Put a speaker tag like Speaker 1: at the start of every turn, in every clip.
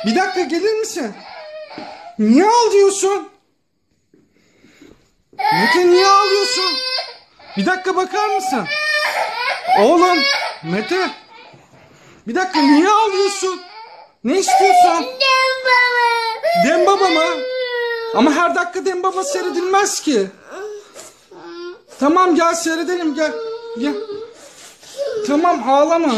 Speaker 1: Bir dakika gelir misin? Niye ağlıyorsun? Mete niye ağlıyorsun? Bir dakika bakar mısın? Oğlum Mete. Bir dakika niye ağlıyorsun? Ne istiyorsun?
Speaker 2: Dem baba.
Speaker 1: Dem baba mı? Ama her dakika Dem baba seyredilmez ki. Tamam gel seyredelim gel. Gel. Tamam ağlama.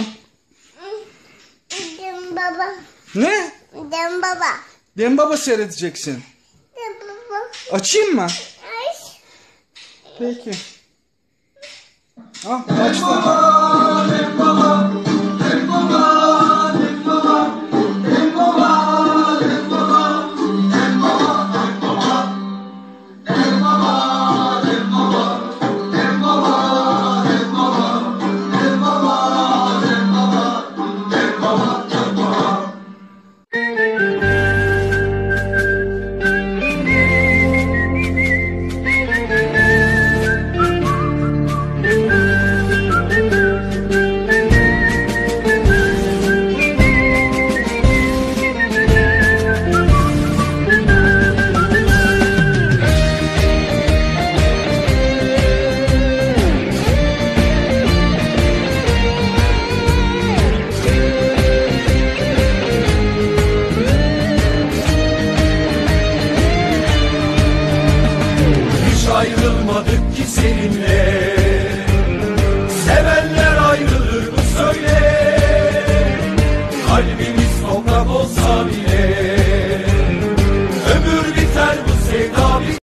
Speaker 2: Dem baba.
Speaker 1: Ne?
Speaker 2: Dem baba.
Speaker 1: Dem baba seyredeceksin.
Speaker 2: Dem baba.
Speaker 1: Açayım mı?
Speaker 2: Ay.
Speaker 1: Peki. Ah açtım.